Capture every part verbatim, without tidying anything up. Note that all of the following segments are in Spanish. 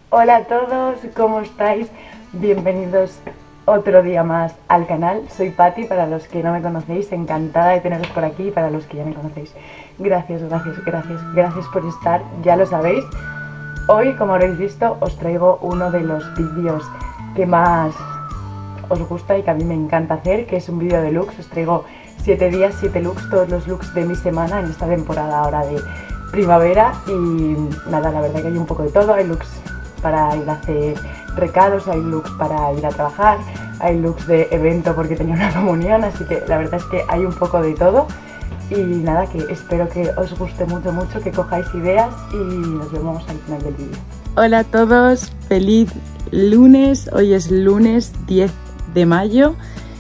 Hola a todos, ¿cómo estáis? Bienvenidos otro día más al canal. Soy Patti, para los que no me conocéis, encantada de teneros por aquí, y para los que ya me conocéis, gracias, gracias, gracias, gracias por estar, ya lo sabéis. Hoy, como habréis visto, os traigo uno de los vídeos que más os gusta y que a mí me encanta hacer, que es un vídeo de looks. Os traigo siete días, siete looks, todos los looks de mi semana en esta temporada ahora de primavera. Y nada, la verdad que hay un poco de todo. Hay looks para ir a hacer recados, hay looks para ir a trabajar, hay looks de evento porque tenía una comunión, así que la verdad es que hay un poco de todo. Y nada, que espero que os guste mucho, mucho, que cojáis ideas y nos vemos al final del vídeo. Hola a todos, feliz lunes. Hoy es lunes diez de mayo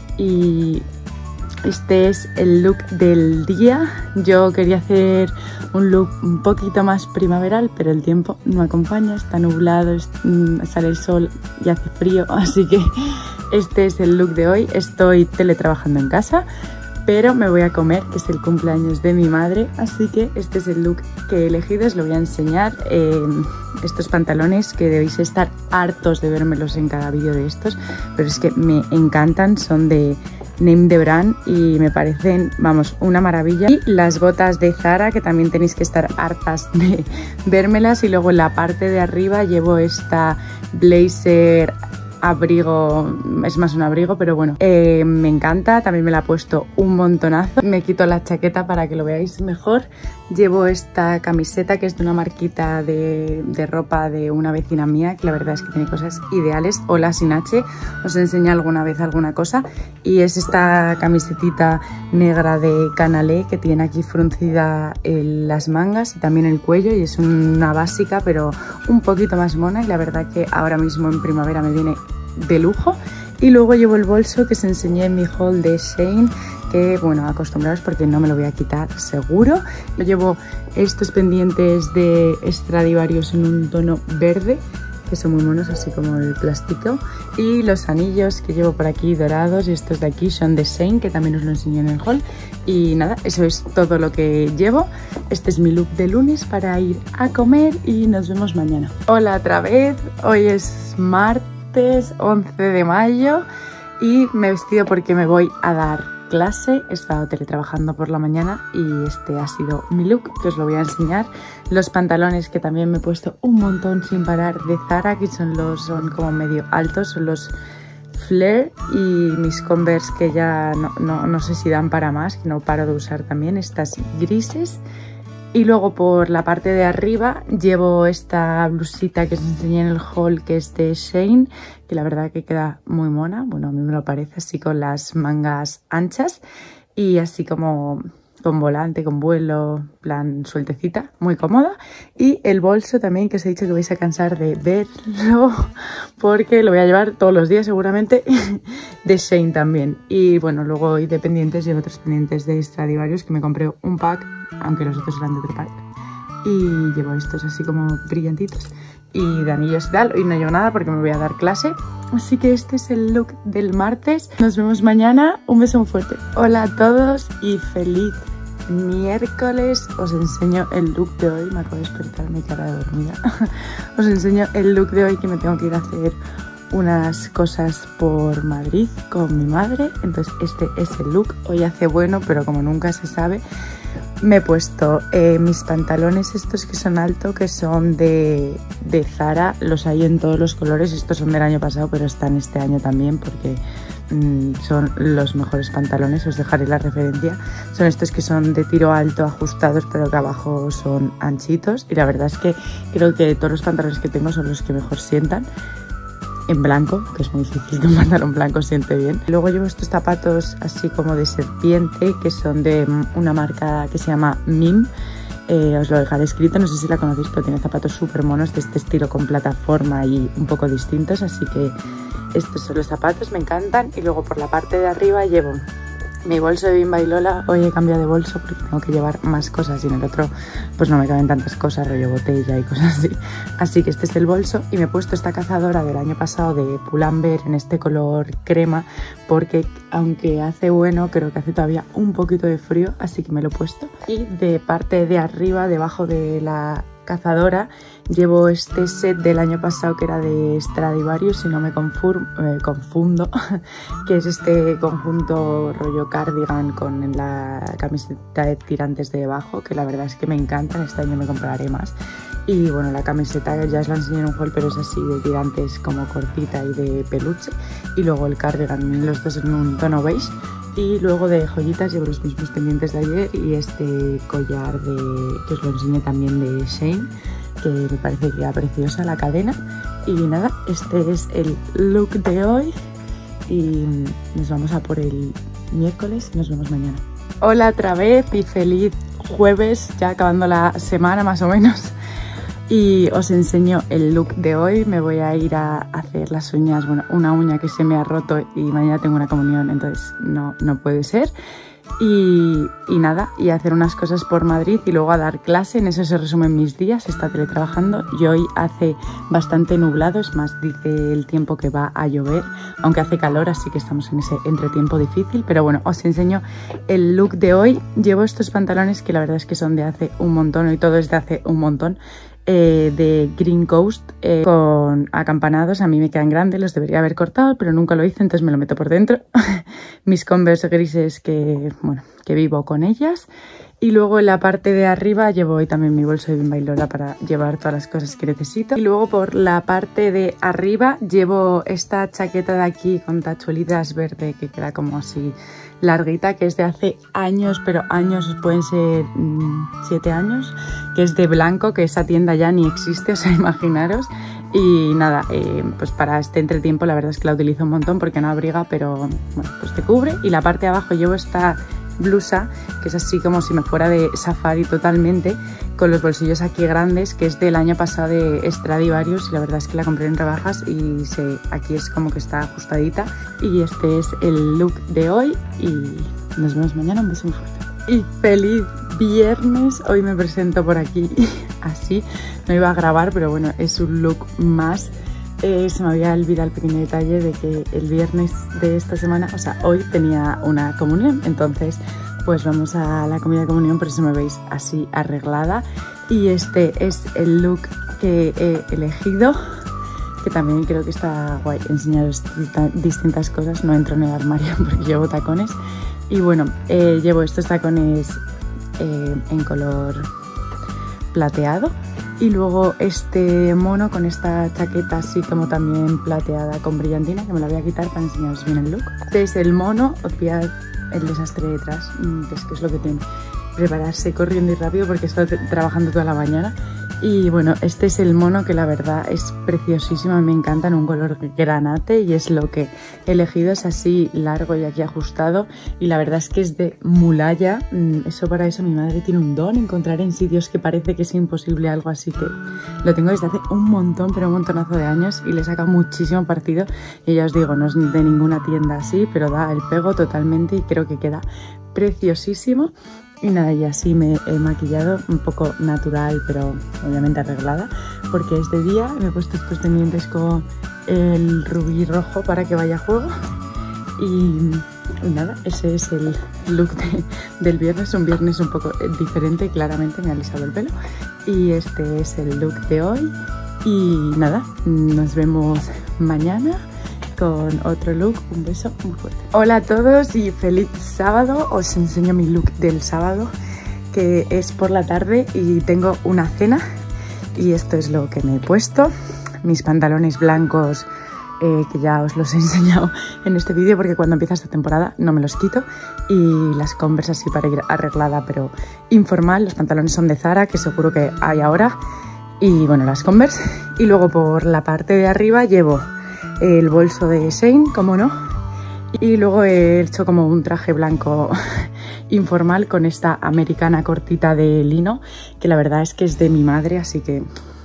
y este es el look del día. Yo quería hacer un look un poquito más primaveral, pero el tiempo no acompaña, está nublado, sale el sol y hace frío, así que este es el look de hoy. Estoy teletrabajando en casa, pero me voy a comer, que es el cumpleaños de mi madre, así que este es el look que he elegido. Os lo voy a enseñar. Eh, estos pantalones que debéis estar hartos de vérmelos en cada vídeo de estos, pero es que me encantan, son de Name the Brand y me parecen, vamos, una maravilla. Y las botas de Zara, que también tenéis que estar hartas de vérmelas. Y luego en la parte de arriba llevo esta blazer abrigo, es más un abrigo, pero bueno, eh, me encanta, también me la he puesto un montonazo. Me quito la chaqueta para que lo veáis mejor. Llevo esta camiseta que es de una marquita de, de ropa de una vecina mía, que la verdad es que tiene cosas ideales. Hola sin H, os enseño alguna vez alguna cosa. Y es esta camisetita negra de Canalé que tiene aquí fruncida el, las mangas y también el cuello, y es una básica pero un poquito más mona, y la verdad que ahora mismo en primavera me viene de lujo. Y luego llevo el bolso que os enseñé en mi haul de Shein, que bueno, acostumbraos porque no me lo voy a quitar seguro. Yo llevo estos pendientes de Stradivarius en un tono verde, que son muy monos, así como el plástico. Y los anillos que llevo por aquí dorados, y estos de aquí son de Shein, que también os lo enseñé en el haul. Y nada, eso es todo lo que llevo. Este es mi look de lunes para ir a comer y nos vemos mañana. Hola otra vez, hoy es martes once de mayo y me he vestido porque me voy a dar clase. He estado teletrabajando por la mañana y este ha sido mi look, que os lo voy a enseñar. Los pantalones, que también me he puesto un montón sin parar, de Zara, que son los son como medio altos, son los Flare. Y mis Converse, que ya no, no, no sé si dan para más, que no paro de usar también, estas grises. Y luego por la parte de arriba llevo esta blusita que os enseñé en el haul, que es de Shein, que la verdad que queda muy mona. Bueno, a mí me lo parece, así con las mangas anchas y así como con volante, con vuelo, plan sueltecita, muy cómoda. Y el bolso también, que os he dicho que vais a cansar de verlo porque lo voy a llevar todos los días seguramente, de Shein también. Y bueno, luego hay de pendientes, llevo otros pendientes de Stradivarius, que me compré un pack, aunque los otros eran de otro pack. Y llevo estos así como brillantitos y de anillos y tal. Hoy no llevo nada porque me voy a dar clase. Así que este es el look del martes. Nos vemos mañana. Un beso muy fuerte. Hola a todos y feliz miércoles. Os enseño el look de hoy. Me acabo de despertar, mi cara de dormida. Os enseño el look de hoy, que me tengo que ir a hacer unas cosas por Madrid con mi madre. Entonces este es el look. Hoy hace bueno, pero como nunca se sabe, me he puesto eh, mis pantalones estos que son alto, que son de, de Zara. Los hay en todos los colores. Estos son del año pasado, pero están este año también porque mmm, son los mejores pantalones. Os dejaré la referencia. Son estos que son de tiro alto, ajustados, pero que abajo son anchitos. Y la verdad es que creo que todos los pantalones que tengo son los que mejor sientan. En blanco, que es muy difícil que un pantalón blanco siente bien. Luego llevo estos zapatos así como de serpiente, que son de una marca que se llama Mim. Eh, os lo dejaré escrito, no sé si la conocéis, pero tiene zapatos súper monos de este estilo, con plataforma y un poco distintos. Así que estos son los zapatos, me encantan. Y luego por la parte de arriba llevo mi bolso de Bimba y Lola. Hoy he cambiado de bolso porque tengo que llevar más cosas y en el otro pues no me caben tantas cosas, rollo botella y cosas así. Así que este es el bolso, y me he puesto esta cazadora del año pasado de Pull&Bear en este color crema porque aunque hace bueno, creo que hace todavía un poquito de frío, así que me lo he puesto. Y de parte de arriba, debajo de la cazadora. Llevo este set del año pasado que era de Stradivarius, si no me confur eh, confundo, que es este conjunto rollo cardigan con la camiseta de tirantes de debajo, que la verdad es que me encantan. Este año me compraré más. Y bueno, la camiseta ya os la enseñé en un haul, pero es así de tirantes como cortita y de peluche. Y luego el cardigan, los dos en un tono beige. Y luego de joyitas llevo los mismos pendientes de ayer y este collar de, que os lo enseñé también, de Shane, que me parece que queda preciosa la cadena. Y nada, este es el look de hoy y nos vamos a por el miércoles y nos vemos mañana. Hola otra vez y feliz jueves, ya acabando la semana más o menos. Y os enseño el look de hoy. Me voy a ir a hacer las uñas, bueno, una uña que se me ha roto y mañana tengo una comunión, entonces no, no puede ser. Y, y nada, y hacer unas cosas por Madrid y luego a dar clase. En eso se resumen mis días. Está teletrabajando y hoy hace bastante nublado, es más, dice el tiempo que va a llover, aunque hace calor, así que estamos en ese entretiempo difícil. Pero bueno, os enseño el look de hoy. Llevo estos pantalones que la verdad es que son de hace un montón y todo es de hace un montón. Eh, de Green Coast eh, con acampanados. A mí me quedan grandes, los debería haber cortado, pero nunca lo hice, entonces me lo meto por dentro. Mis Converse grises que, bueno, que vivo con ellas. Y luego en la parte de arriba llevo hoy también mi bolso de Bimba y Lola para llevar todas las cosas que necesito. Y luego por la parte de arriba llevo esta chaqueta de aquí con tachuelitas verde que queda como así larguita, que es de hace años, pero años, pueden ser mmm, siete años, que es de blanco, que esa tienda ya ni existe, o sea, imaginaros. Y nada, eh, pues para este entretiempo la verdad es que la utilizo un montón porque no abriga, pero bueno, pues te cubre. Y la parte de abajo llevo esta blusa, que es así como si me fuera de safari totalmente, con los bolsillos aquí grandes, que es del año pasado de Stradivarius y la verdad es que la compré en rebajas y se, aquí es como que está ajustadita. Y este es el look de hoy y nos vemos mañana. Un beso muy fuerte y feliz viernes. Hoy me presento por aquí así, no iba a grabar, pero bueno, es un look más. Eh, se me había olvidado el pequeño detalle de que el viernes de esta semana, o sea, hoy tenía una comunión, entonces pues vamos a la comida de comunión, por eso me veis así arreglada. Y este es el look que he elegido, que también creo que está guay enseñaros distintas cosas. No entro en el armario porque llevo tacones. Y bueno, eh, llevo estos tacones eh, en color plateado. Y luego este mono con esta chaqueta así como también plateada con brillantina, que me la voy a quitar para enseñaros bien el look. Este es el mono, obviad el desastre detrás, es que es lo que tiene prepararse corriendo y rápido porque he estado trabajando toda la mañana. Y bueno, este es el mono, que la verdad es preciosísimo, me encanta, en un color granate, y es lo que he elegido. Es así largo y aquí ajustado, y la verdad es que es de mulalla. Eso, para eso mi madre tiene un don, encontrar en sitios que parece que es imposible algo así, que lo tengo desde hace un montón, pero un montonazo de años, y le saca muchísimo partido. Y ya os digo, no es de ninguna tienda así, pero da el pego totalmente y creo que queda preciosísimo. Y nada, y así me he maquillado un poco natural, pero obviamente arreglada, porque es de día. Me he puesto estos pendientes con el rubí rojo para que vaya a juego. Y, y nada, ese es el look de, del viernes, un viernes un poco diferente, claramente me ha alisado el pelo. Y este es el look de hoy. Y nada, nos vemos mañana con otro look. Un beso muy fuerte. Hola a todos y feliz sábado. Os enseño mi look del sábado, que es por la tarde y tengo una cena, y esto es lo que me he puesto. Mis pantalones blancos, eh, que ya os los he enseñado en este vídeo porque cuando empieza esta temporada no me los quito, y las Converse así para ir arreglada pero informal. Los pantalones son de Zara, que seguro que hay ahora, y bueno, las Converse. Y luego por la parte de arriba llevo el bolso de Shane, como no, y luego he hecho como un traje blanco informal con esta americana cortita de lino, que la verdad es que es de mi madre, así que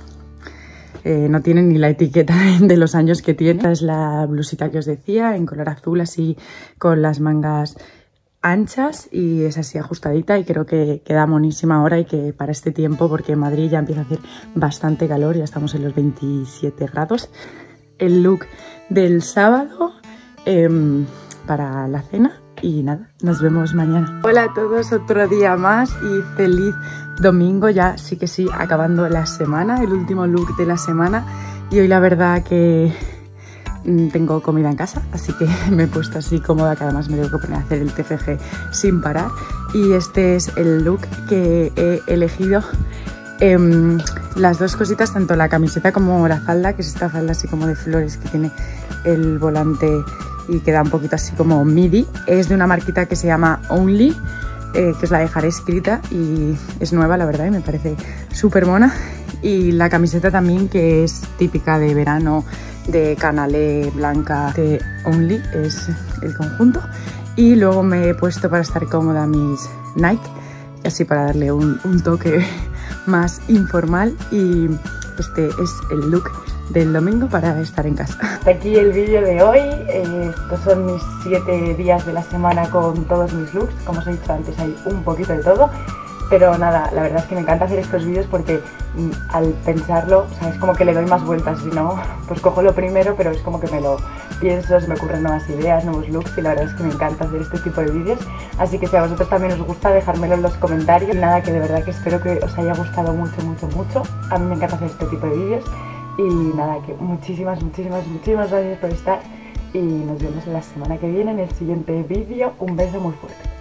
eh, no tiene ni la etiqueta de los años que tiene. Esta es la blusita que os decía, en color azul, así con las mangas anchas, y es así ajustadita, y creo que queda monísima ahora, y que para este tiempo, porque en Madrid ya empieza a hacer bastante calor, ya estamos en los veintisiete grados. El look del sábado eh, para la cena, y nada, nos vemos mañana. Hola a todos, otro día más y feliz domingo, ya sí que sí, acabando la semana, el último look de la semana. Y hoy la verdad que tengo comida en casa, así que me he puesto así cómoda, que además me tengo que poner a hacer el T F G sin parar. Y este es el look que he elegido. Eh, las dos cositas, tanto la camiseta como la falda, que es esta falda así como de flores que tiene el volante y queda un poquito así como midi, es de una marquita que se llama Only, eh, que os la dejaré escrita y es nueva la verdad y me parece súper mona. Y la camiseta también, que es típica de verano, de canalé blanca de Only, es el conjunto. Y luego me he puesto, para estar cómoda, mis Nike, y así para darle un, un toque más informal. Y este es el look del domingo para estar en casa. Hasta aquí el vídeo de hoy. Eh, estos son mis siete días de la semana con todos mis looks. Como os he dicho antes, hay un poquito de todo. Pero nada, la verdad es que me encanta hacer estos vídeos porque mm, al pensarlo, o sea, es como que le doy más vueltas. Si no, pues cojo lo primero, pero es como que me lo pienso, se me ocurren nuevas ideas, nuevos looks, y la verdad es que me encanta hacer este tipo de vídeos. Así que si a vosotros también os gusta, dejármelo en los comentarios. Y nada, que de verdad que espero que os haya gustado mucho, mucho, mucho. A mí me encanta hacer este tipo de vídeos. Y nada, que muchísimas, muchísimas, muchísimas gracias por estar. Y nos vemos la semana que viene en el siguiente vídeo. Un beso muy fuerte.